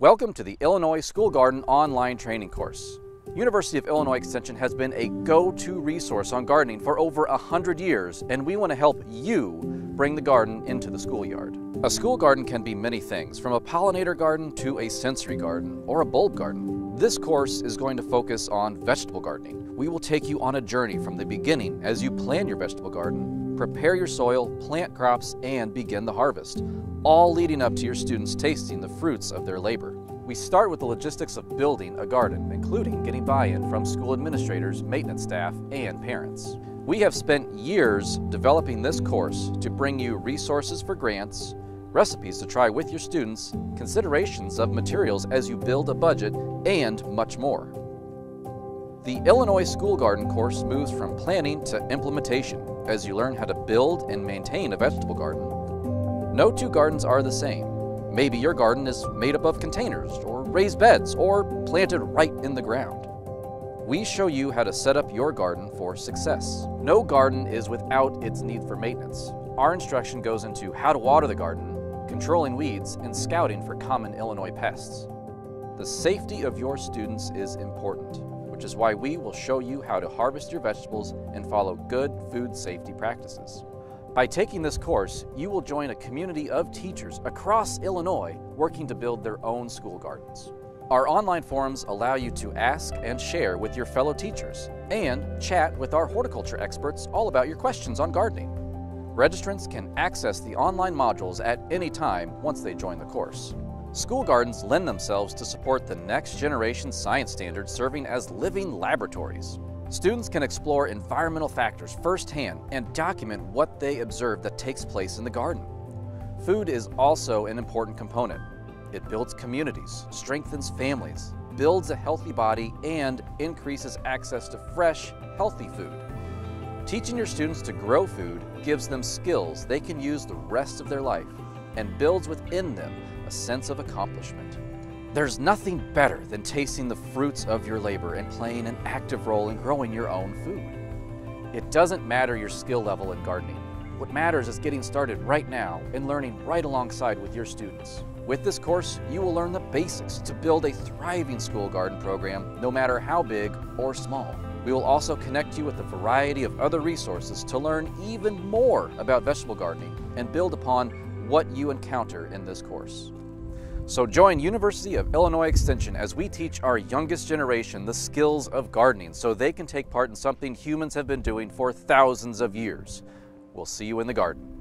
Welcome to the Illinois School Garden online training course. University of Illinois Extension has been a go-to resource on gardening for over 100 years, and we want to help you bring the garden into the schoolyard. A school garden can be many things, from a pollinator garden to a sensory garden or a bulb garden. This course is going to focus on vegetable gardening. We will take you on a journey from the beginning as you plan your vegetable garden, prepare your soil, plant crops, and begin the harvest, all leading up to your students tasting the fruits of their labor. We start with the logistics of building a garden, including getting buy-in from school administrators, maintenance staff, and parents. We have spent years developing this course to bring you resources for grants, recipes to try with your students, considerations of materials as you build a budget, and much more. The Illinois School Garden course moves from planning to implementation as you learn how to build and maintain a vegetable garden. No two gardens are the same. Maybe your garden is made up of containers or raised beds or planted right in the ground. We show you how to set up your garden for success. No garden is without its need for maintenance. Our instruction goes into how to water the garden, controlling weeds, and scouting for common Illinois pests. The safety of your students is important, which is why we will show you how to harvest your vegetables and follow good food safety practices. By taking this course, you will join a community of teachers across Illinois working to build their own school gardens. Our online forums allow you to ask and share with your fellow teachers and chat with our horticulture experts all about your questions on gardening. Registrants can access the online modules at any time once they join the course. School gardens lend themselves to support the next generation science standards, serving as living laboratories. Students can explore environmental factors firsthand and document what they observe that takes place in the garden. Food is also an important component. It builds communities, strengthens families, builds a healthy body, and increases access to fresh, healthy food. Teaching your students to grow food gives them skills they can use the rest of their life and builds within them a sense of accomplishment. There's nothing better than tasting the fruits of your labor and playing an active role in growing your own food. It doesn't matter your skill level in gardening. What matters is getting started right now and learning right alongside with your students. With this course, you will learn the basics to build a thriving school garden program, no matter how big or small. We will also connect you with a variety of other resources to learn even more about vegetable gardening and build upon what you encounter in this course. So join University of Illinois Extension as we teach our youngest generation the skills of gardening so they can take part in something humans have been doing for thousands of years. We'll see you in the garden.